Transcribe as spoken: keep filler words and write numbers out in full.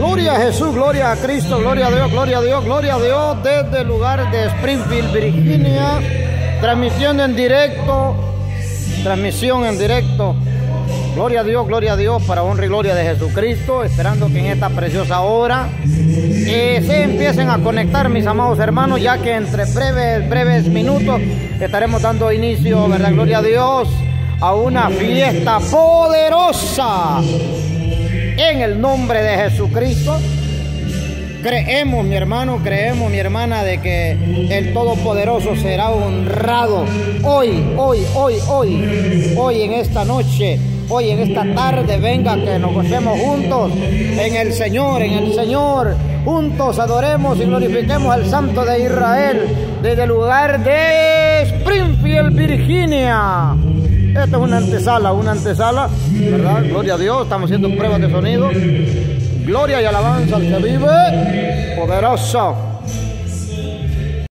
Gloria a Jesús, gloria a Cristo, gloria a Dios, gloria a Dios, gloria a Dios, desde el lugar de Springfield, Virginia, transmitiendo en directo, transmisión en directo. Gloria a Dios, gloria a Dios, para honra y gloria de Jesucristo, esperando que en esta preciosa hora eh, se empiecen a conectar, mis amados hermanos, ya que entre breves, breves minutos estaremos dando inicio, ¿verdad? Gloria a Dios, a una fiesta poderosa en el nombre de Jesucristo. Creemos, mi hermano, creemos, mi hermana, de que el Todopoderoso será honrado hoy, hoy, hoy, hoy, hoy en esta noche, hoy en esta tarde. Venga, que nos gocemos juntos en el Señor, en el Señor. Juntos adoremos y glorifiquemos al Santo de Israel desde el lugar de Springfield, Virginia. Esta es una antesala, una antesala, ¿verdad? Gloria a Dios, estamos haciendo pruebas de sonido. Gloria y alabanza al que vive, poderoso.